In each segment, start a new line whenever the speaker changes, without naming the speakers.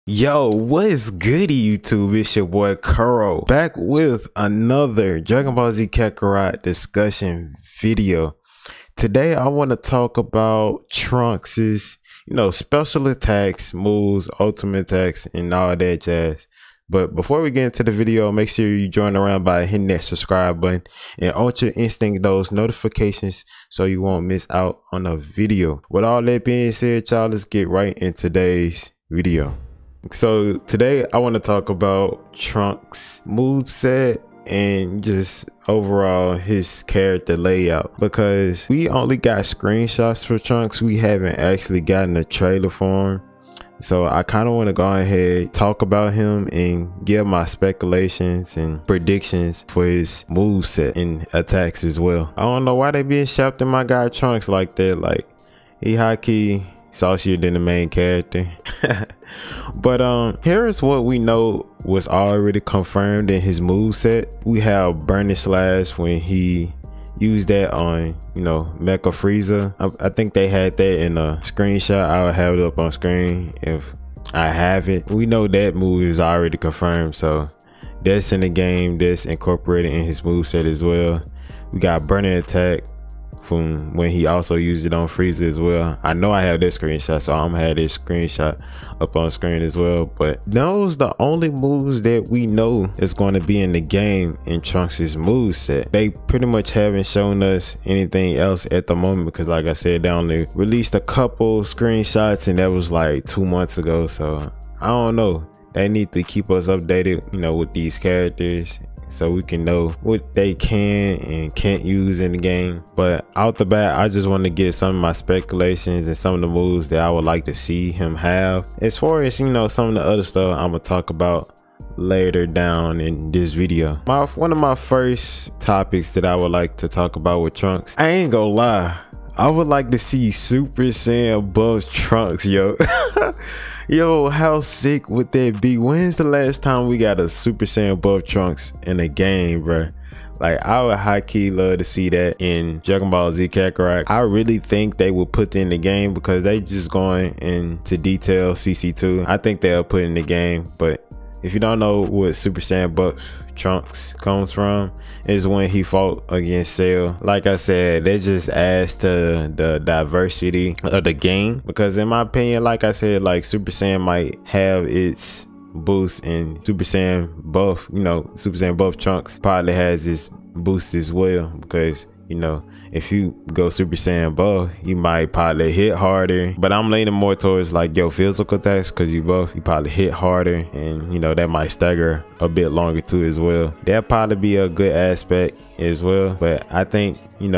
Yo, what is goodie YouTube? It's your boy Koro back with another Dragon Ball Z Kakarot discussion video. Today I want to talk about Trunks's, special attacks, moves, ultimate attacks, and all that jazz. But before we get into the video, make sure you join around by hitting that subscribe button and Ultra Instinct those notifications so you won't miss out on a video. With all that being said, y'all, let's get right in today's video. So today I want to talk about Trunks' moveset and just overall his character layout, because we only got screenshots for Trunks. We haven't actually gotten a trailer for him. So I kind of want to go ahead, talk about him and give my speculations and predictions for his moveset and attacks as well. I don't know why they being shouting my guy Trunks like that. Like, he high-key saucier than the main character. But here's what we know was already confirmed in his moveset. We have Burning Slash when he used that on Mecha Frieza. I think they had that in a screenshot. I'll have it up on screen if I have it. We know that move is already confirmed, so that's in the game. That's incorporated in his moveset as well. We got Burning Attack from when he also used it on Frieza as well. I know I have this screenshot, so I'm gonna have this screenshot up on screen as well. But those the only moves that we know is going to be in the game in Trunks' moveset. They pretty much haven't shown us anything else at the moment, because like I said, they only released a couple screenshots and that was like 2 months ago. So I don't know, they need to keep us updated with these characters, so we can know what they can and can't use in the game. But out the bat, I just want to get some of my speculations and some of the moves that I would like to see him have. As far as some of the other stuff I'm gonna talk about later down in this video. One of my first topics that I would like to talk about with Trunks, I ain't gonna lie, I would like to see Super Saiyan buff Trunks, yo. Yo, how sick would that be? When's the last time we got a Super Saiyan buff Trunks in a game, bro? Like, I would high-key love to see that in Dragon Ball Z Kakarot. I really think they will put in the game, because they just going into detail CC2. I think they'll put in the game. But if you don't know what Super Saiyan buff Trunks comes from, is when he fought against Cell. Like I said, that just adds to the diversity of the game, because in my opinion, like I said, like Super Saiyan might have its boost in Super Saiyan buff. Super Saiyan buff Trunks probably has its boost as well, because if you go Super Saiyan buff, you might probably hit harder. But I'm leaning more towards like your physical attacks, because you buff, you probably hit harder, and that might stagger a bit longer too as well. That'll probably be a good aspect as well. But I think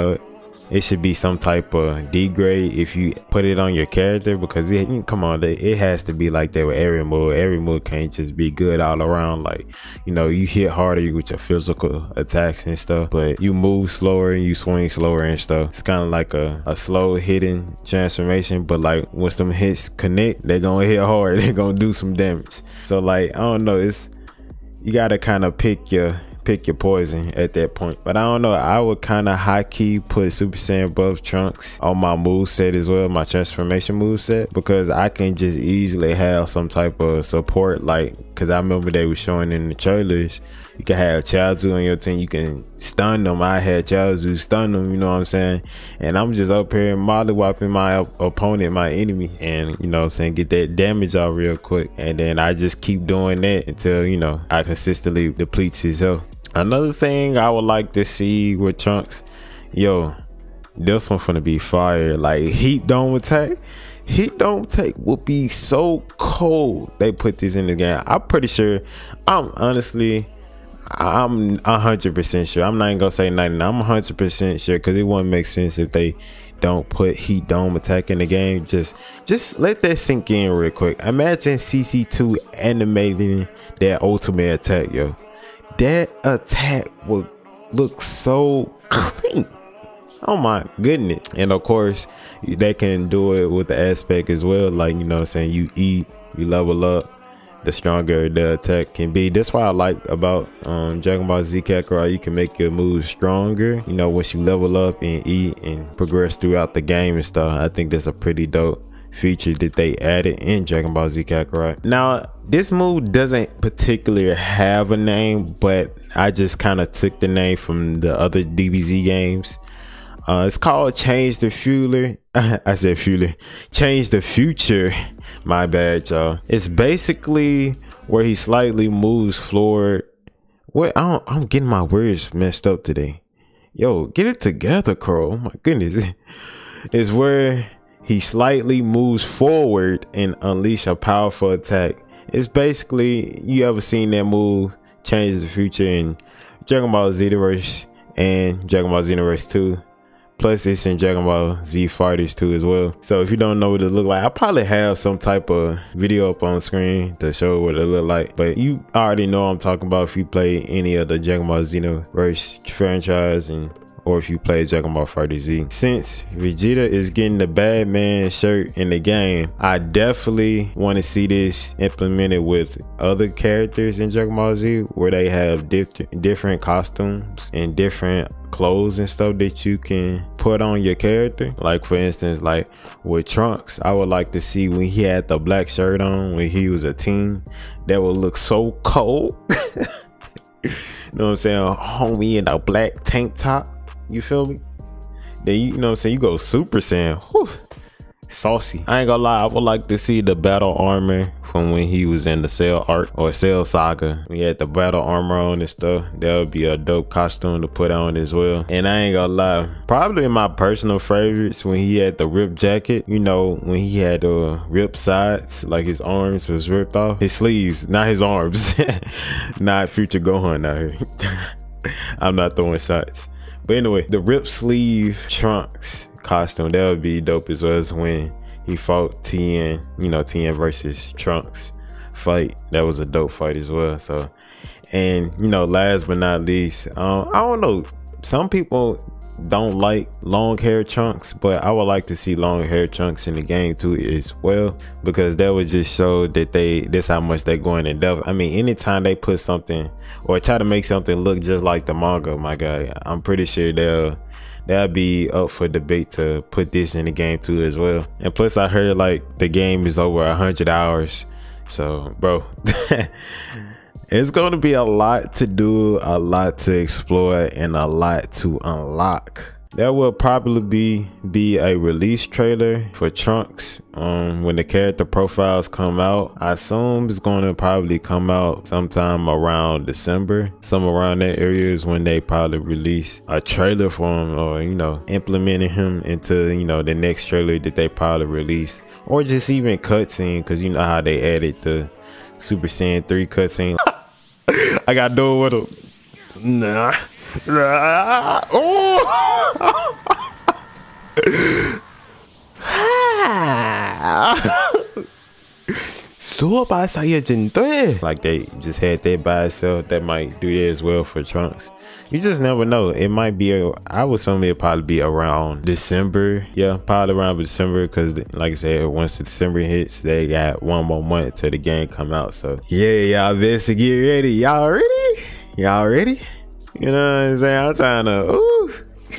it should be some type of degrade if you put it on your character, because come on, it has to be like that with every move. Every move can't just be good all around. Like, you hit harder with your physical attacks and stuff, but you move slower, you swing slower and stuff. It's kind of like a slow hitting transformation, but like once them hits connect, they're gonna hit hard. They're gonna do some damage. So like, I don't know, you gotta kind of pick your poison at that point. But I don't know, I would kind of high-key put Super Saiyan buff Trunks on my moveset as well, my transformation moveset, because I can just easily have some type of support. Like, because I remember they were showing in the trailers, you can have Chaozu on your team, you can stun them. I had Chaozu stun them, you know what I'm saying? And I'm just up here mollywopping my opponent, my enemy, and get that damage out real quick. And then I just keep doing that until I consistently depletes his health. Another thing I would like to see with Trunks, yo, this one finna be fire. Like, heat dome attack. Heat dome attack would be so cold. They put this in the game. I'm pretty sure. I'm 100% sure. I'm not even gonna say 99. I'm 100% sure, because it wouldn't make sense if they don't put heat dome attack in the game. Just let that sink in real quick. Imagine CC2 animating that ultimate attack, yo. That attack would look so clean. Oh my goodness. And of course, they can do it with the aspect as well. Like, you eat, you level up, the stronger the attack can be. That's why I like about Dragon Ball Z Kakarot. You can make your moves stronger, once you level up and eat and progress throughout the game and stuff. I think that's a pretty dope feature that they added in Dragon Ball Z Kakarot. Now, this move doesn't particularly have a name, but I just kind of took the name from the other DBZ games. It's called Change the Future. I said Future. Change the Future. My bad, y'all. It's basically where he slightly moves forward. What? I'm getting my words messed up today. Yo, get it together, Koro. Oh my goodness. It's where he slightly moves forward and unleash a powerful attack. It's basically, you ever seen that move, Change the Future, in Dragon Ball Xenoverse and Dragon Ball Xenoverse 2. Plus it's in Dragon Ball Z Fighters 2 as well. So if you don't know what it look like, I probably have some type of video up on screen to show what it look like. But you already know what I'm talking about if you play any of the Dragon Ball Xenoverse franchise, and or if you play Dragon Ball FighterZ. Since Vegeta is getting the bad man shirt in the game, I definitely want to see this implemented with other characters in Dragon Ball Z, where they have different costumes and different clothes and stuff that you can put on your character. Like for instance, like with Trunks, I would like to see when he had the black shirt on when he was a teen. That would look so cold. You know what I'm saying? Homie in a black tank top. You feel me? Then you know what I'm saying, you go Super Saiyan. Whew. Saucy. I ain't gonna lie, I would like to see the battle armor from when he was in the Cell arc or Cell saga. We had the battle armor on and stuff. That would be a dope costume to put on as well. And I ain't gonna lie, probably my personal favorites when he had the ripped jacket. You know, when he had the ripped sides, like his arms was ripped off. His sleeves, not his arms. Not Future Gohan out here. I'm not throwing shots. But anyway, the ripped sleeve Trunks costume, that would be dope as well, as when he fought Tien, you know, Tien versus Trunks fight. That was a dope fight as well. So, and you know, last but not least, I don't know, some people don't like long hair Trunks, but I would like to see long hair Trunks in the game too as well, because that would just show that that's how much they're going in depth. I mean, anytime they put something or try to make something look just like the manga, my guy, I'm pretty sure they'll be up for debate to put this in the game too as well. And plus I heard like the game is over 100 hours, so bro, it's going to be a lot to do, a lot to explore, and a lot to unlock. There will probably be a release trailer for Trunks when the character profiles come out. I assume it's going to probably come out sometime around December. Somewhere around that area is when they probably release a trailer for him, or you know, implementing him into, you know, the next trailer that they probably release, or just even cutscene, because you know how they added the Super Saiyan 3 cutscene. I got to do it with him. Nah. Oh. Super Saiyan 3. Like they just had that by itself. That might do that as well for Trunks. You just never know. It might be I would assume it'll probably be around December. Yeah, probably around December, because like I said, once December hits, they got one more month till the game come out. So yeah, y'all best to get ready. Y'all ready? Y'all ready? You know what I'm saying? I'm trying to ooh.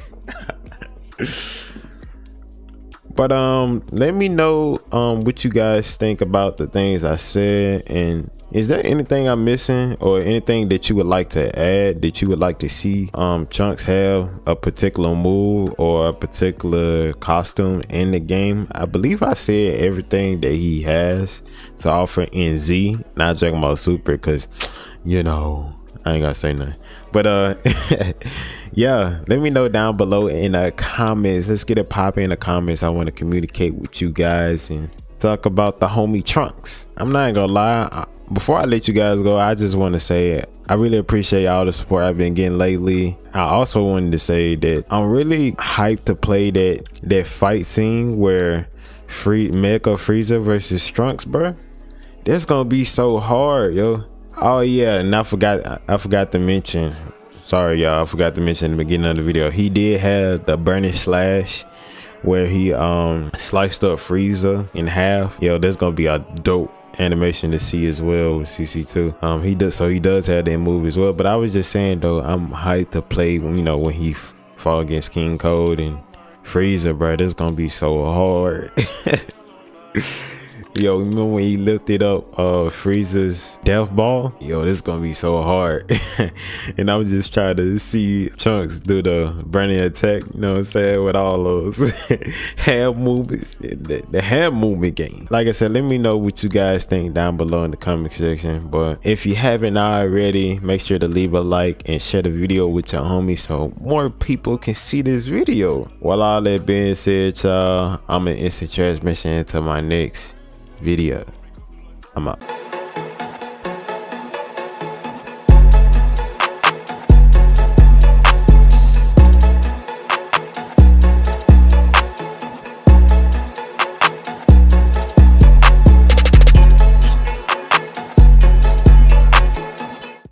But let me know what you guys think about the things I said, and is there anything I'm missing or anything that you would like to add, that you would like to see Trunks have a particular move or a particular costume in the game? I believe I said everything that he has to offer in Z, not Dragon Ball Super, because you know, I ain't gonna say nothing. But yeah, let me know down below in the comments. Let's get it popping in the comments. I want to communicate with you guys and talk about the homie Trunks. I'm not gonna lie, before I let you guys go, I just want to say I really appreciate all the support I've been getting lately. I also wanted to say that I'm really hyped to play that fight scene where Mecha Frieza versus Trunks, bro. That's gonna be so hard, yo. Oh yeah, and I forgot to mention, sorry y'all, I forgot to mention in the beginning of the video, he did have the burning slash where he sliced up Frieza in half. Yo, that's gonna be a dope animation to see as well with CC2. He does have that move as well. But I was just saying though, I'm hyped to play when, you know, when he fought against King Cold and Frieza, bro. That's gonna be so hard. Yo, remember when he lifted up Frieza's death ball? Yo, this is gonna be so hard. And I was just trying to see Chunks do the burning attack, you know what I'm saying, with all those hand movements, the hand movement game. Like I said, let me know what you guys think down below in the comment section. But if you haven't already, make sure to leave a like and share the video with your homies so more people can see this video. While all that being said, y'all, I'm an instant transmission into my next video. I'm out.